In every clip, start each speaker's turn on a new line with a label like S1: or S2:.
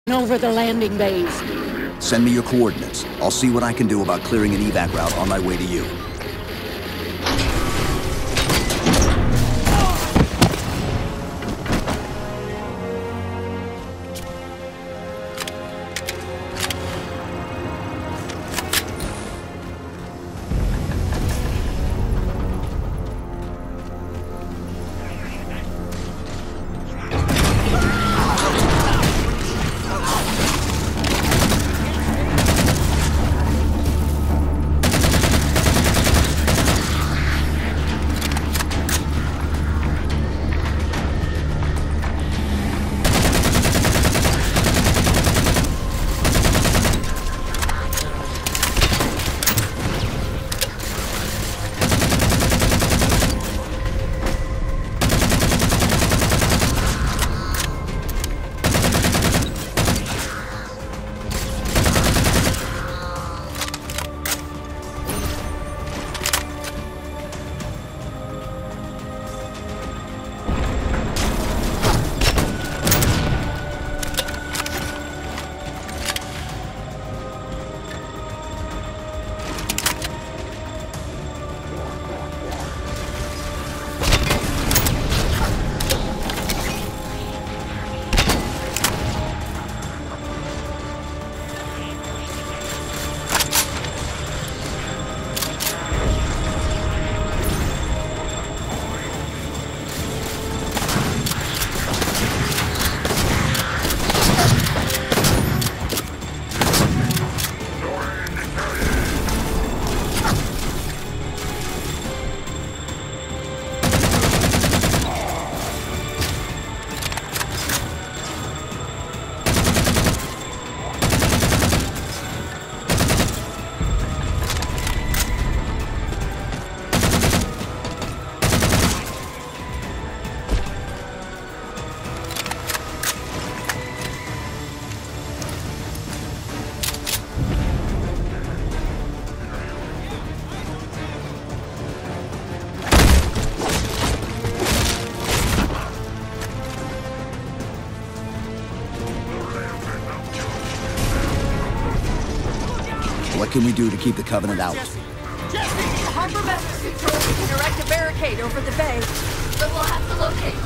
S1: over the landing bays.
S2: Send me your coordinates. I'll see what I can do about clearing an evac route on my way to you. What can we do to keep the Covenant out?
S3: Jesse! The harbor master control can erect a barricade over the bay, but we'll have to locate.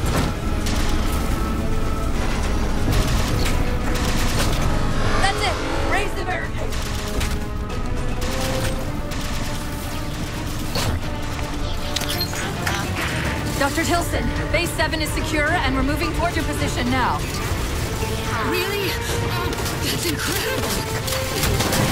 S3: That's it! Raise the barricade! Dr. Tilson, Base 7 is secure and we're moving toward your position now.
S1: Really? Oh, that's incredible!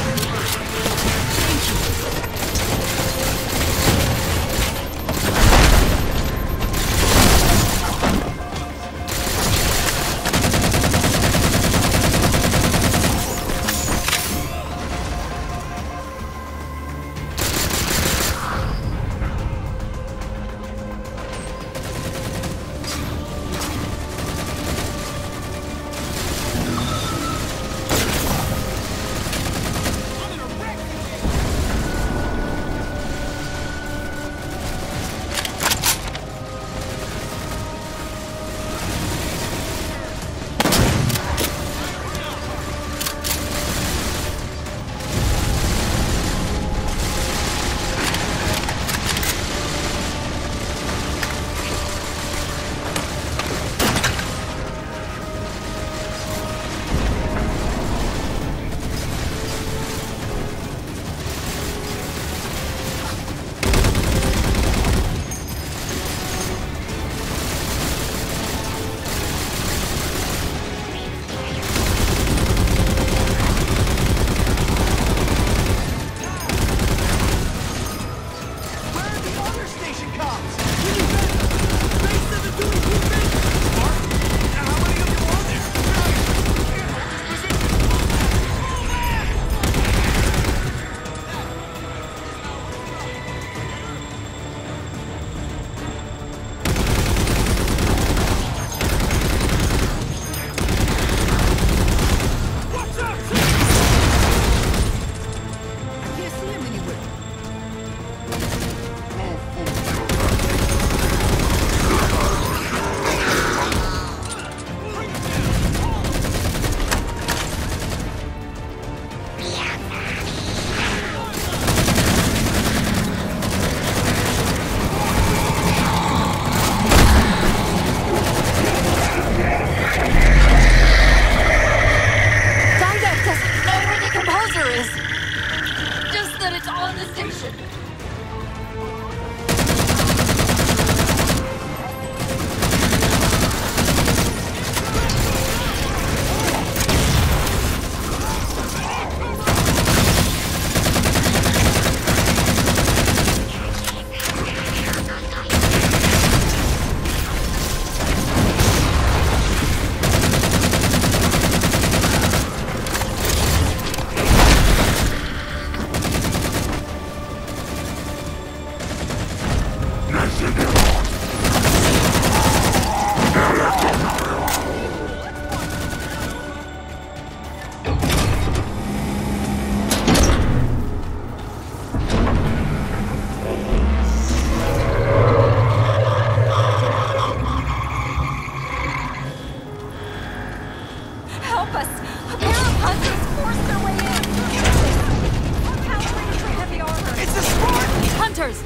S3: help us! A pair of hunters forced their way in! Uncalibrated for heavy armor!
S4: It's a Spartan!
S3: Hunters!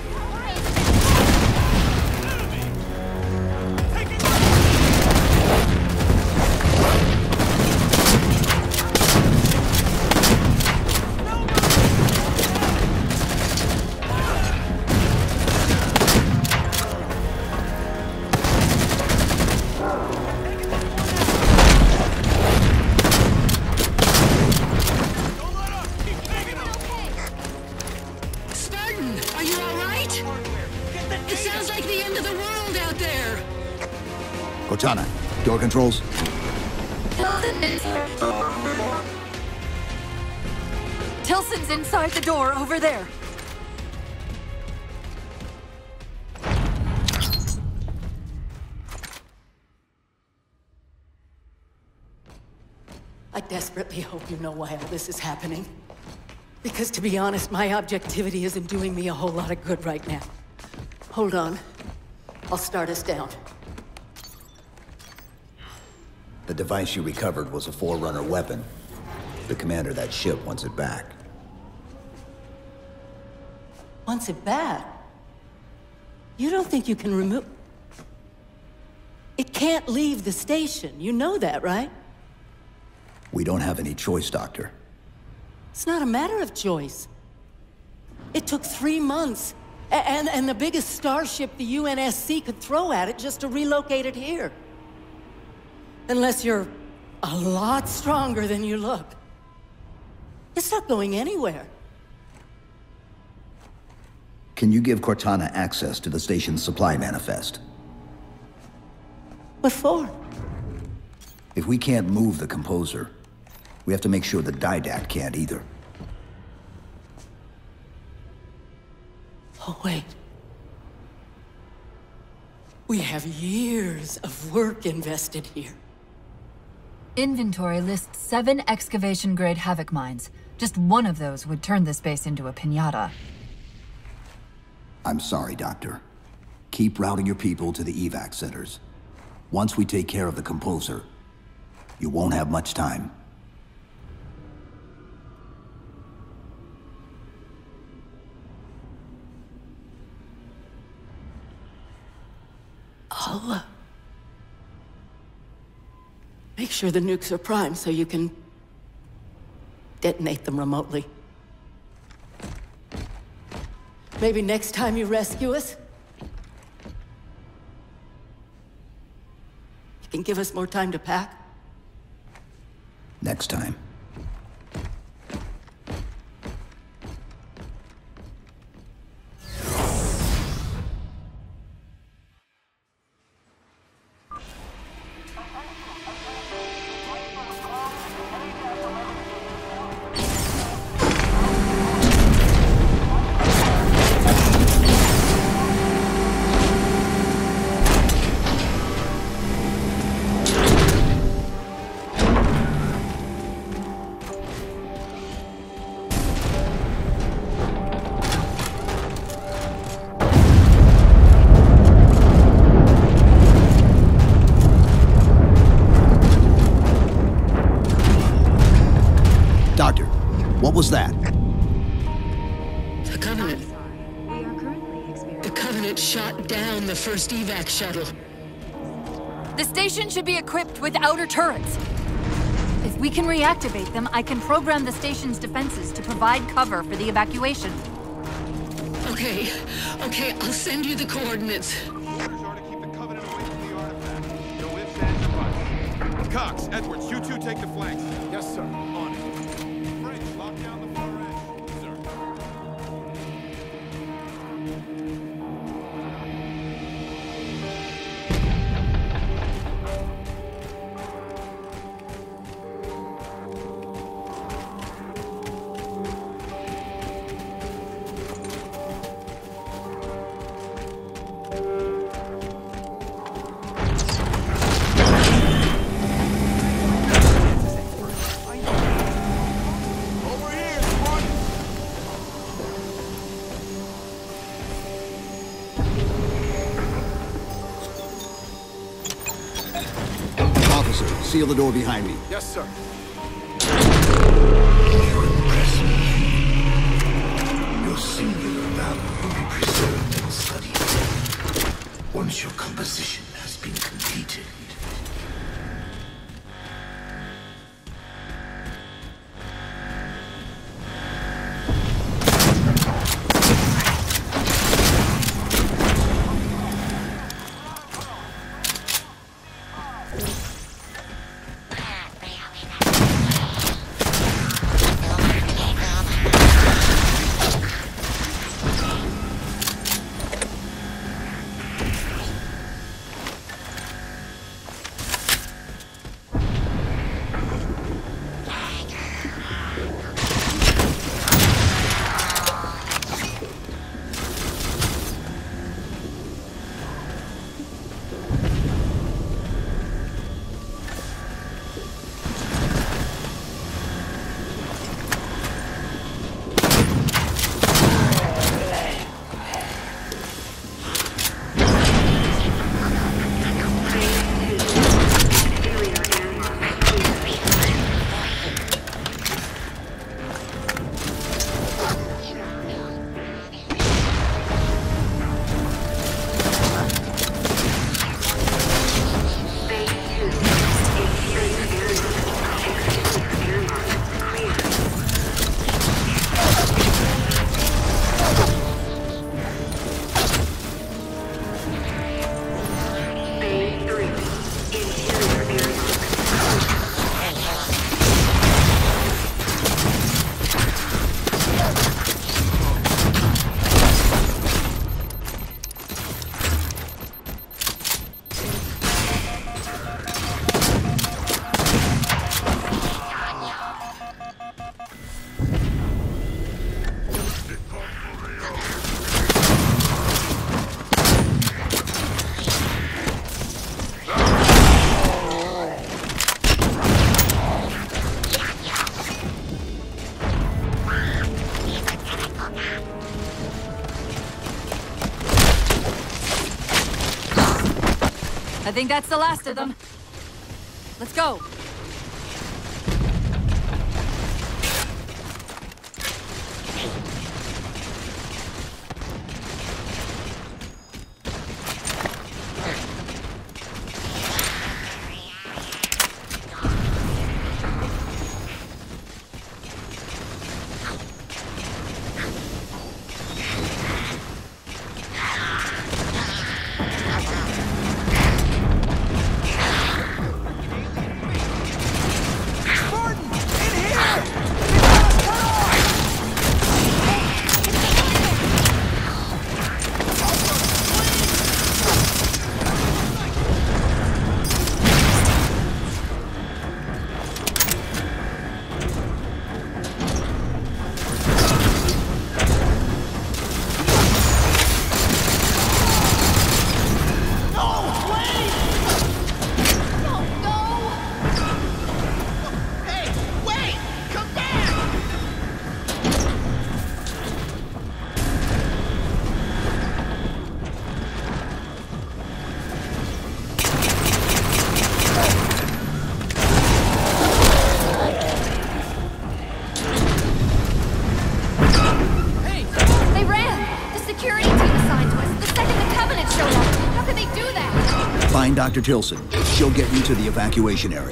S1: Spartan, are you all right? It sounds like the end of the world out there.
S2: Cortana, door controls.
S3: Tilson's inside the door, over there.
S5: I desperately hope you know why all this is happening. Because to be honest, my objectivity isn't doing me a whole lot of good right now. Hold on. I'll start us down.
S2: The device you recovered was a Forerunner weapon. The commander of that ship wants it back.
S5: Wants it back? You don't think you can remove... It can't leave the station. You know that, right?
S2: We don't have any choice, Doctor.
S5: It's not a matter of choice. It took 3 months, and the biggest starship the UNSC could throw at it just to relocate it here. Unless you're a lot stronger than you look. It's not going anywhere.
S2: Can you give Cortana access to the station's supply manifest?
S5: What for?
S2: If we can't move the composer, we have to make sure the Didact can't either.
S5: Oh, wait. We have years of work invested here.
S6: Inventory lists 7 excavation-grade Havoc mines. Just one of those would turn this base into a piñata.
S2: I'm sorry, Doctor. Keep routing your people to the evac centers. Once we take care of the composer, you won't have much time.
S5: I'll, make sure the nukes are primed so you can detonate them remotely. Maybe next time you rescue us, you can give us more time to pack.
S2: Next time. Doctor, what was that?
S1: The Covenant. The Covenant shot down the first evac shuttle.
S3: The station should be equipped with outer turrets. If we can reactivate them, I can program the station's defenses to provide cover for the evacuation.
S1: Okay, I'll send you the coordinates.
S7: Orders are to keep the Covenant away from the artifact. No ifs, ands, or buts. Cox, Edwards, you two take the flanks. Yes, sir. On it. French, lock down the far edge. Sir.
S2: Seal the door behind me.
S7: Yes, sir.
S4: You impress me. Your singular valor will be preserved and studied once your composition has been completed.
S3: I think that's the last of them. Let's go.
S2: Find Dr. Tilson. She'll get you to the evacuation area.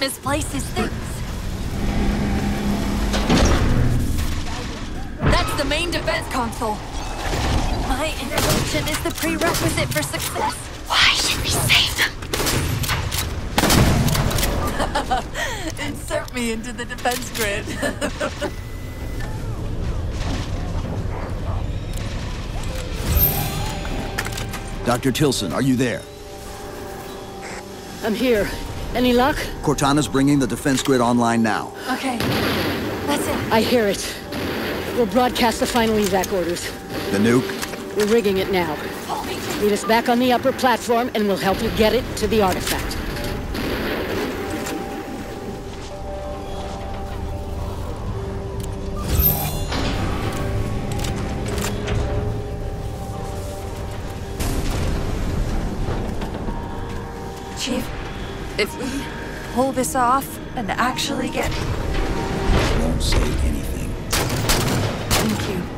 S3: misplace his things. That's the main defense console. My intervention is the prerequisite for success.
S1: Why should we save them?
S3: Insert me into the defense grid.
S2: Dr. Tilson, are you there?
S5: I'm here. Any luck?
S2: Cortana's bringing the defense grid online now.
S3: Okay, that's it.
S5: I hear it. We'll broadcast the final evac orders.
S2: The nuke?
S5: We're rigging it now. Meet us back on the upper platform and we'll help you get it to the artifact.
S3: Chief, if we pull this off and actually get...
S2: Won't say anything.
S3: Thank you.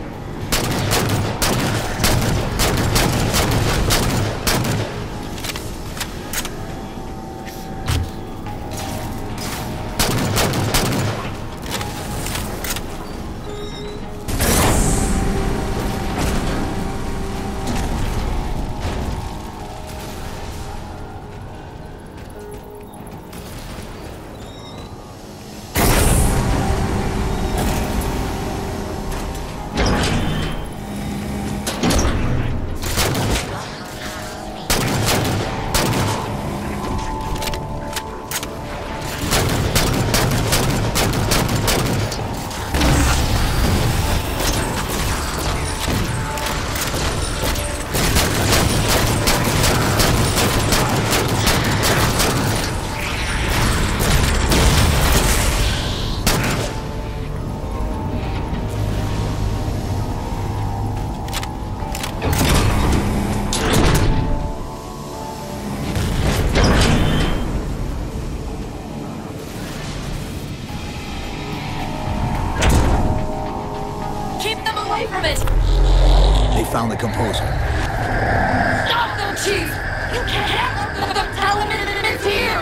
S2: They found the composer.
S3: Stop them, Chief! You can't let them tell him it's here!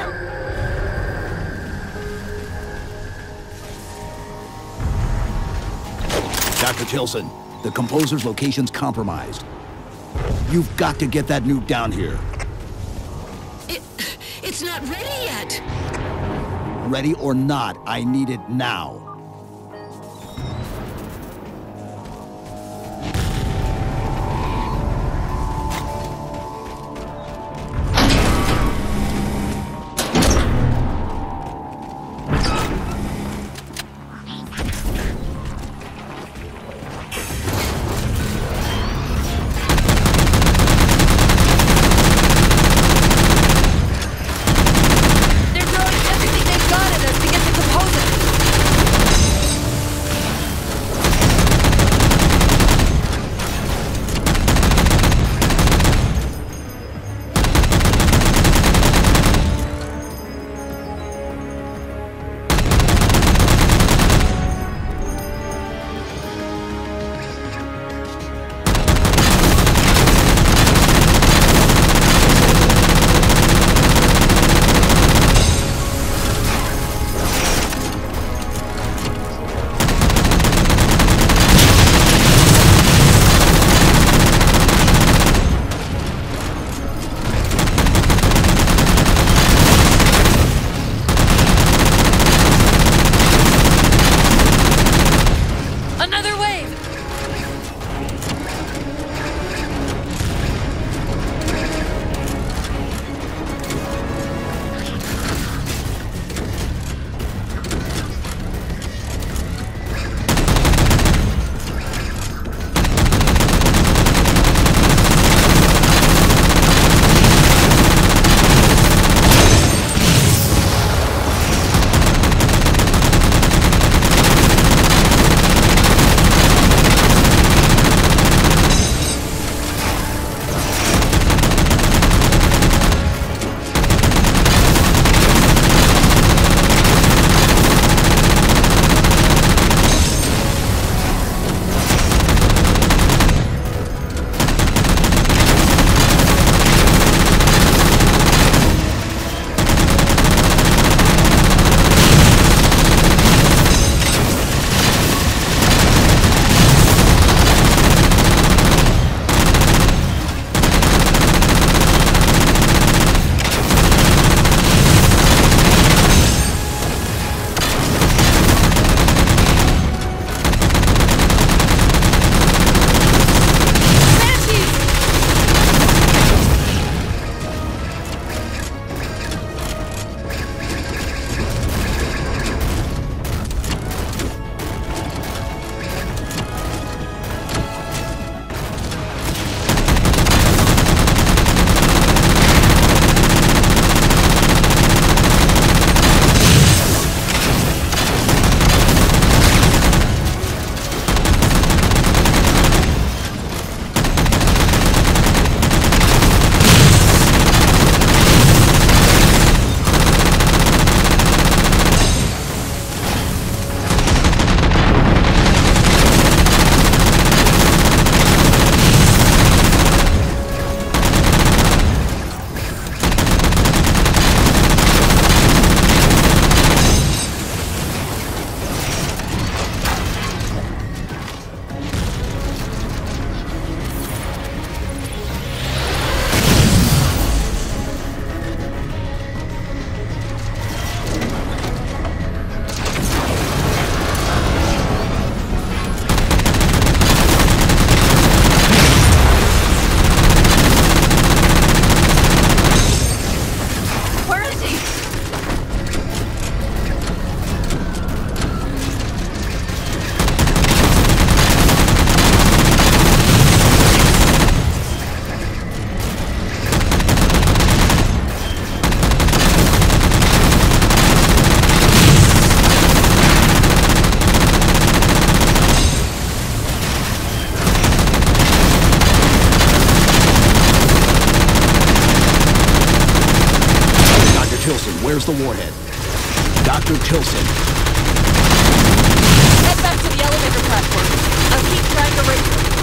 S2: Dr. Tilson, the composer's location's compromised. You've got to get that nuke down here.
S1: It's not ready yet.
S2: Ready or not, I need it now.
S8: There's the warhead. Dr. Tilson.
S3: Head back to the elevator platform. I'll keep trying to raise them.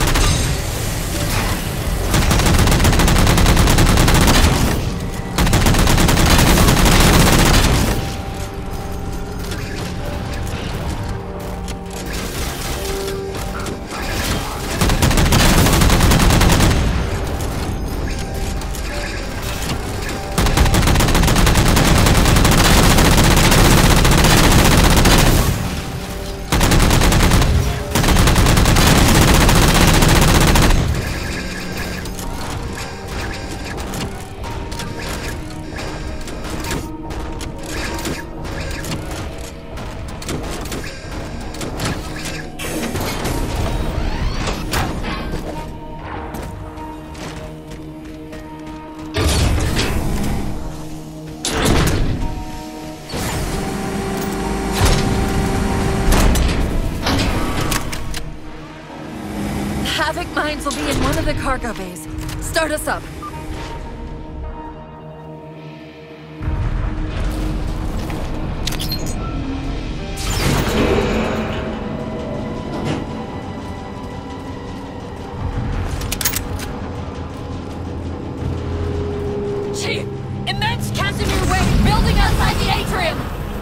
S3: Havoc mines will be in one of the cargo bays. Start us up. Chief! Immense Casimir wave building outside the atrium!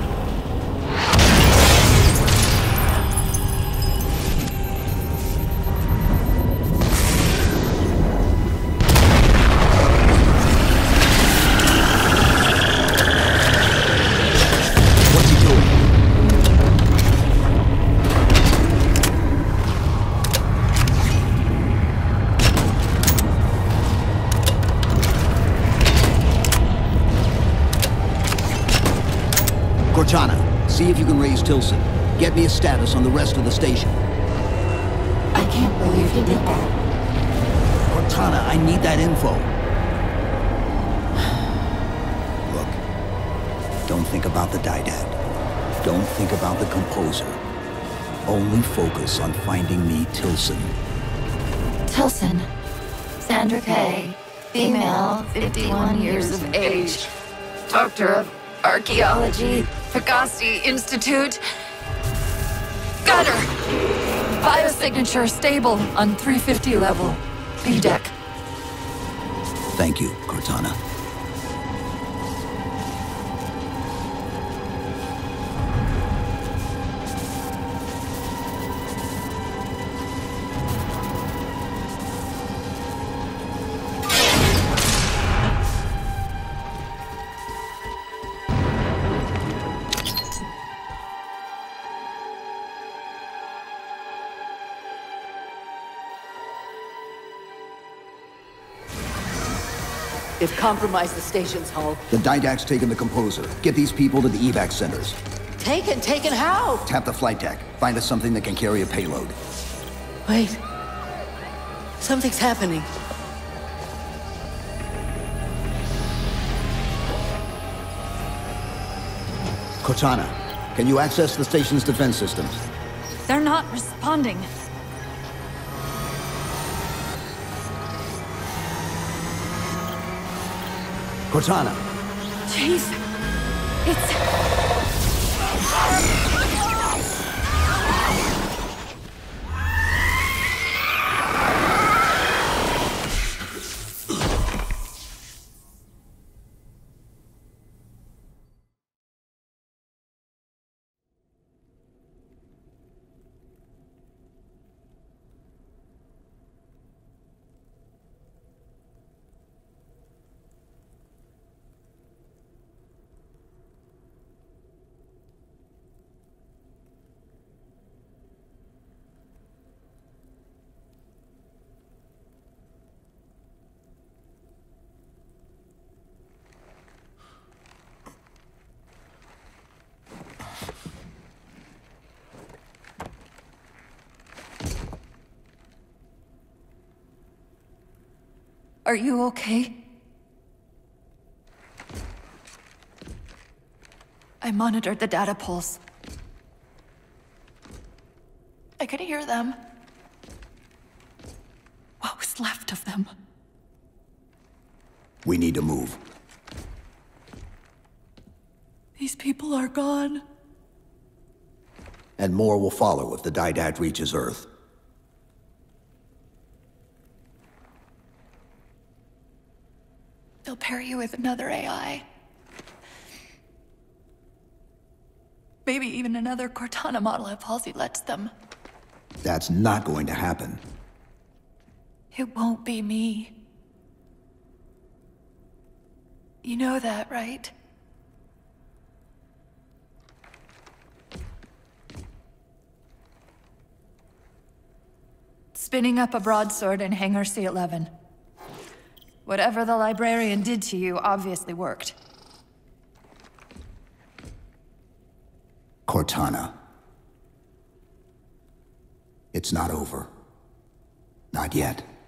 S2: Cortana, see if you can raise Tilson. Get me a status on the rest of the station.
S9: I can't believe you did that.
S2: Cortana, I need that info. Look, don't think about the Didact. Don't think about the Composer. Only focus on finding me Tilson.
S9: Tilson. Sandra Kay. Female, 51 years of age. Doctor of Archaeology.
S3: Pegasi Institute. Got her! Biosignature stable on 350 level. B deck.
S2: Thank you, Cortana.
S5: They've compromised the station's hull.
S2: The Didact's taken the Composer. Get these people to the evac centers.
S5: Taken how?
S2: Tap the flight deck. Find us something that can carry a payload.
S5: Wait. Something's happening.
S2: Cortana, can you access the station's defense systems?
S3: They're not responding.
S2: Cortana!
S3: Chief, it's... Are you okay? I monitored the data pulse. I could hear them. What was left of them?
S2: We need to move.
S10: These people are gone.
S2: And more will follow if the Didact reaches Earth.
S10: They'll pair you with another AI. Maybe even another Cortana model if Halsey lets them.
S2: That's not going to happen.
S10: It won't be me. You know that, right? Spinning up a broadsword in Hangar C-11. Whatever the librarian did to you obviously worked.
S2: Cortana. It's not over. Not yet.